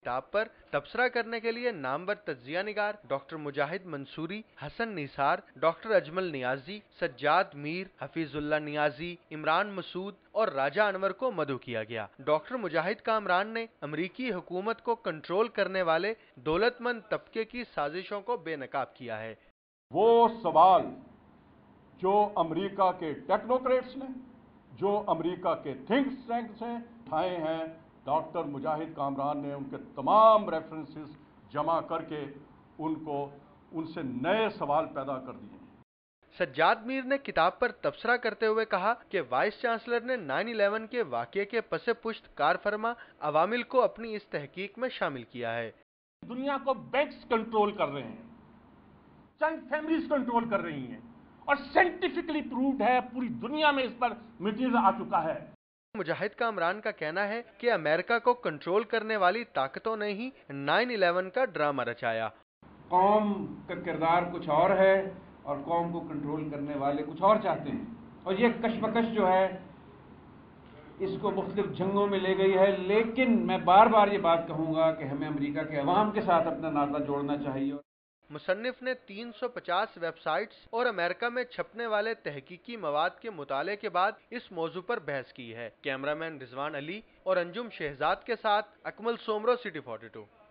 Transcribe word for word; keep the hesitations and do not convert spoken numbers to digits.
किताब पर तबसरा करने के लिए नामवर तज्जिया निगार डॉक्टर मुजाहिद मंसूरी, हसन निसार, डॉक्टर अजमल नियाजी, सज्जाद मीर, हफीजुल्लाह नियाजी, इमरान मसूद और राजा अनवर को मदऊ किया गया। डॉक्टर मुजाहिद कामरान ने अमरीकी हुकूमत को कंट्रोल करने वाले दौलतमंद तबके की साजिशों को बेनकाब किया है। वो सवाल जो अमरीका के टेक्नोक्रेट्स ने, जो अमरीका के थिंक टैंक्स ने उठाए हैं, डॉक्टर मुजाहिद कामरान ने उनके तमाम रेफरेंसेस जमा करके उनको उनसे नए सवाल पैदा कर दिए। सज्जाद मीर ने किताब पर तबसरा करते हुए कहा कि वाइस चांसलर ने नाइन इलेवन के वाक़ये के पसे पुश्त कार फरमा अवामिल को अपनी इस तहकीक में शामिल किया है। दुनिया को बैंक्स कंट्रोल कर रहे हैं, चंद फैमिलीज कंट्रोल कर रही हैं और साइंटिफिकली प्रूव्ड है, पूरी दुनिया में इस पर मटीरियल आ चुका है। मुजाहिद कामरान का कहना है कि अमेरिका को कंट्रोल करने वाली ताकतों ने ही नाइन इलेवन का ड्रामा रचाया। कौम का किरदार कुछ और है और कौम को कंट्रोल करने वाले कुछ और चाहते हैं, और ये कशमकश जो है इसको मुख्तलिफ जंगों में ले गई है। लेकिन मैं बार बार ये बात कहूँगा कि हमें अमेरिका के अवाम के साथ अपना नाता जोड़ना चाहिए। मुसन्निफ ने तीन सौ पचास वेबसाइट्स और अमेरिका में छपने वाले तहकीकी मवाद के मुताले के बाद इस मौजू पर बहस की है। कैमरामैन रिजवान अली और अंजुम शहजाद के साथ Akmal Soomro, city forty to.